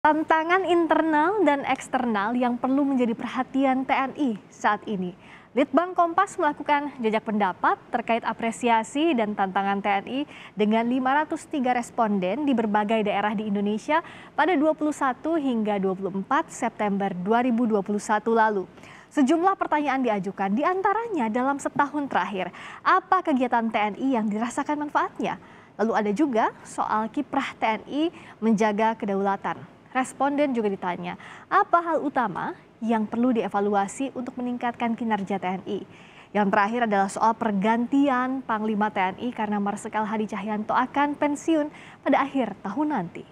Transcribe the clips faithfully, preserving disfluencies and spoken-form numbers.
Tantangan internal dan eksternal yang perlu menjadi perhatian T N I saat ini. Litbang Kompas melakukan jajak pendapat terkait apresiasi dan tantangan T N I dengan lima ratus tiga responden di berbagai daerah di Indonesia pada dua puluh satu hingga dua puluh empat September dua ribu dua puluh satu lalu. Sejumlah pertanyaan diajukan, diantaranya dalam setahun terakhir, apa kegiatan T N I yang dirasakan manfaatnya? Lalu ada juga soal kiprah T N I menjaga kedaulatan. Responden juga ditanya, apa hal utama yang perlu dievaluasi untuk meningkatkan kinerja T N I? Yang terakhir adalah soal pergantian Panglima T N I karena Marsikal Hadi Cahyanto akan pensiun pada akhir tahun nanti.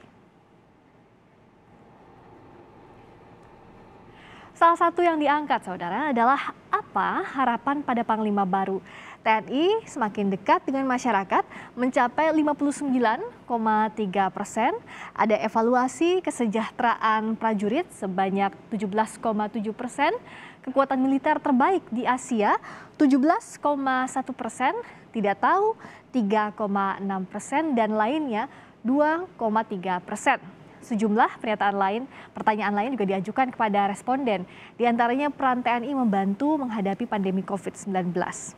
Salah satu yang diangkat, saudara, adalah apa harapan pada Panglima baru. T N I semakin dekat dengan masyarakat, mencapai lima puluh sembilan koma tiga persen. Ada evaluasi kesejahteraan prajurit sebanyak tujuh belas koma tujuh persen. Kekuatan militer terbaik di Asia tujuh belas koma satu persen. Tidak tahu tiga koma enam persen dan lainnya dua koma tiga persen. Sejumlah pernyataan lain, pertanyaan lain juga diajukan kepada responden. Di antaranya peran T N I membantu menghadapi pandemi covid sembilan belas.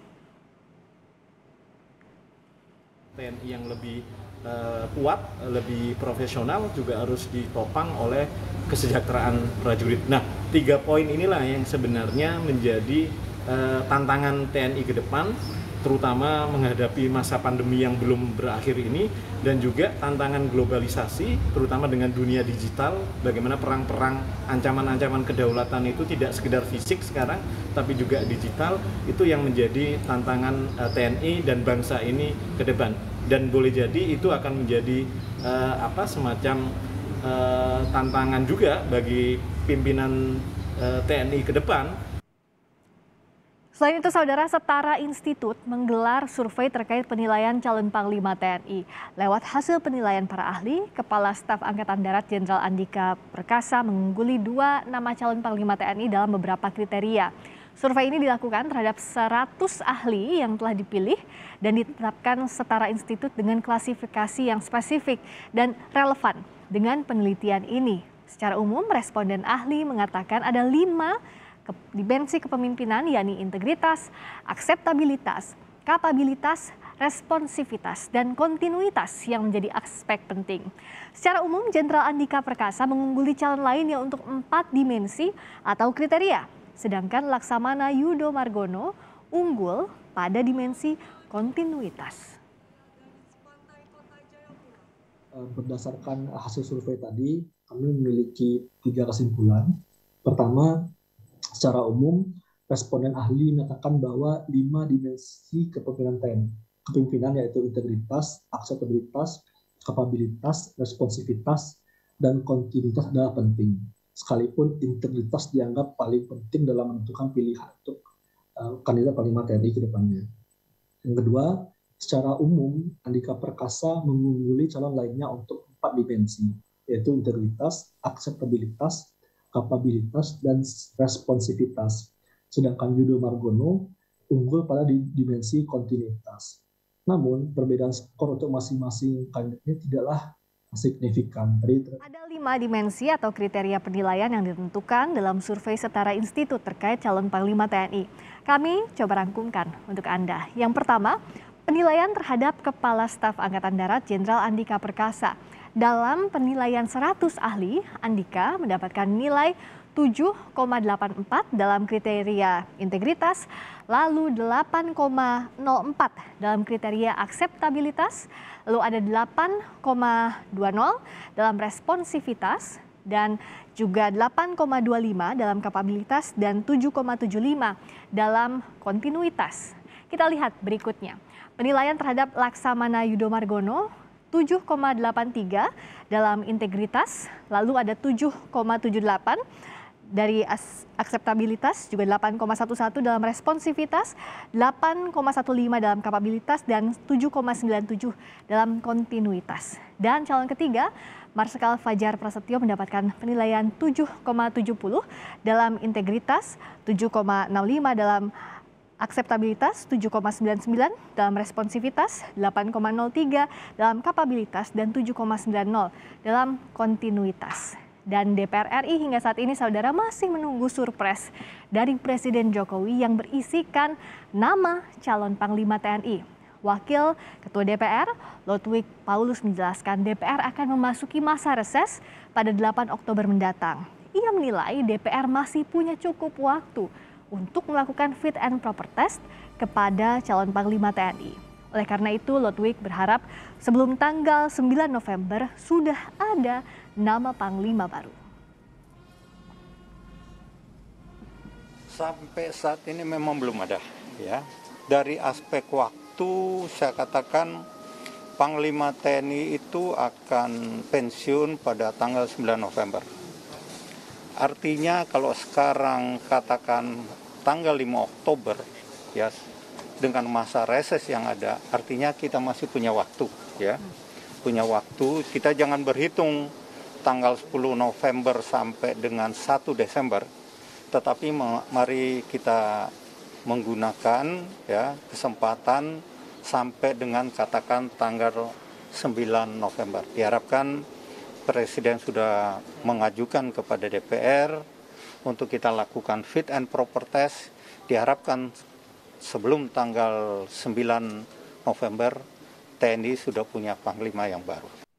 T N I yang lebih uh, kuat, lebih profesional juga harus ditopang oleh kesejahteraan prajurit. Nah, tiga poin inilah yang sebenarnya menjadi uh, tantangan T N I ke depan, terutama menghadapi masa pandemi yang belum berakhir ini, dan juga tantangan globalisasi, terutama dengan dunia digital, bagaimana perang-perang ancaman-ancaman kedaulatan itu tidak sekedar fisik sekarang, tapi juga digital, itu yang menjadi tantangan T N I dan bangsa ini ke depan. Dan boleh jadi itu akan menjadi uh, apa semacam uh, tantangan juga bagi pimpinan uh, T N I ke depan. Selain itu, saudara, Setara Institut menggelar survei terkait penilaian calon Panglima T N I. Lewat hasil penilaian para ahli, Kepala Staf Angkatan Darat Jenderal Andika Perkasa mengungguli dua nama calon Panglima T N I dalam beberapa kriteria. Survei ini dilakukan terhadap seratus ahli yang telah dipilih dan ditetapkan Setara Institut dengan klasifikasi yang spesifik dan relevan dengan penelitian ini. Secara umum, responden ahli mengatakan ada lima dimensi kepemimpinan, yakni integritas, akseptabilitas, kapabilitas, responsivitas, dan kontinuitas yang menjadi aspek penting. Secara umum, Jenderal Andika Perkasa mengungguli calon lainnya untuk empat dimensi atau kriteria, sedangkan Laksamana Yudo Margono unggul pada dimensi kontinuitas. Berdasarkan hasil survei tadi, kami memiliki tiga kesimpulan. Pertama, secara umum, responden ahli menyatakan bahwa lima dimensi kepemimpinan T N I, kepemimpinan yaitu integritas, akseptabilitas, kapabilitas, responsivitas, dan kontinuitas adalah penting. Sekalipun integritas dianggap paling penting dalam menentukan pilihan untuk uh, kandidat Panglima T N I ke depannya. Yang kedua, secara umum, Andika Perkasa mengungguli calon lainnya untuk empat dimensi, yaitu integritas, akseptabilitas, kapabilitas, dan responsivitas. Sedangkan Yudo Margono unggul pada dimensi kontinuitas. Namun, perbedaan skor untuk masing-masing kandidatnya tidaklah signifikan. Ada lima dimensi atau kriteria penilaian yang ditentukan dalam survei Setara Institut terkait calon Panglima T N I. Kami coba rangkumkan untuk Anda. Yang pertama, penilaian terhadap Kepala Staf Angkatan Darat Jenderal Andika Perkasa. Dalam penilaian seratus ahli, Andika mendapatkan nilai tujuh koma delapan empat dalam kriteria integritas, lalu delapan koma nol empat dalam kriteria akseptabilitas, lalu ada delapan koma dua nol dalam responsivitas, dan juga delapan koma dua lima dalam kapabilitas dan tujuh koma tujuh lima dalam kontinuitas. Kita lihat berikutnya. Penilaian terhadap Laksamana Yudo Margono tujuh koma delapan tiga dalam integritas, lalu ada tujuh koma tujuh delapan dari akseptabilitas, juga delapan koma satu satu dalam responsivitas, delapan koma satu lima dalam kapabilitas, dan tujuh koma sembilan tujuh dalam kontinuitas. Dan calon ketiga, Marsikal Fajar Prasetyo mendapatkan penilaian tujuh koma tujuh nol dalam integritas, tujuh koma enam lima dalam akseptabilitas, tujuh koma sembilan sembilan dalam responsivitas, delapan koma nol tiga dalam kapabilitas, dan tujuh koma sembilan nol dalam kontinuitas. Dan D P R R I hingga saat ini saudara masih menunggu surpres dari Presiden Jokowi yang berisikan nama calon Panglima T N I. Wakil Ketua D P R, Lodwig Paulus menjelaskan D P R akan memasuki masa reses pada delapan Oktober mendatang. Ia menilai D P R masih punya cukup waktu untuk melakukan fit and proper test kepada calon Panglima T N I. Oleh karena itu, Lodwig berharap sebelum tanggal sembilan November sudah ada nama Panglima baru. Sampai saat ini memang belum ada, ya. Dari aspek waktu, saya katakan Panglima T N I itu akan pensiun pada tanggal sembilan November. Artinya kalau sekarang katakan tanggal lima Oktober, ya, dengan masa reses yang ada, artinya kita masih punya waktu, ya. Punya waktu, kita jangan berhitung tanggal sepuluh November sampai dengan satu Desember, tetapi mari kita menggunakan, ya, kesempatan sampai dengan katakan tanggal sembilan November. Diharapkan Presiden sudah mengajukan kepada D P R untuk kita lakukan fit and proper test. Diharapkan sebelum tanggal sembilan November T N I sudah punya Panglima yang baru.